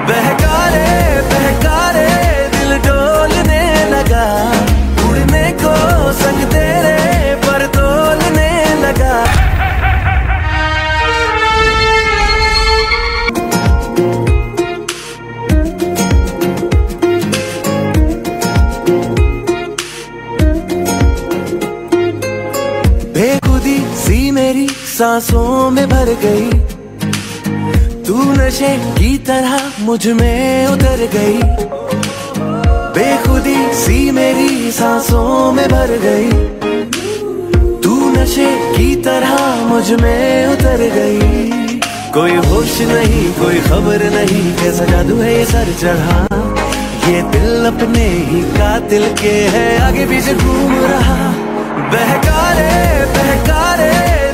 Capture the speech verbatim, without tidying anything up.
बहका रे बहका रे दिल डोलने लगा, उड़ने को संग तेरे पर तोलने लगा। बेखुदी सी मेरी सांसों में भर गई, तू नशे की तरह मुझ में उतर गई। बेखुदी सी मेरी सांसों में भर गई, तू नशे की तरह मुझ में उतर गई। कोई होश नहीं कोई खबर नहीं, कैसा जादू है ये सर चढ़ा, ये दिल अपने ही कातिल के है आगे पीछे घूम रहा। बहका रे बहका रे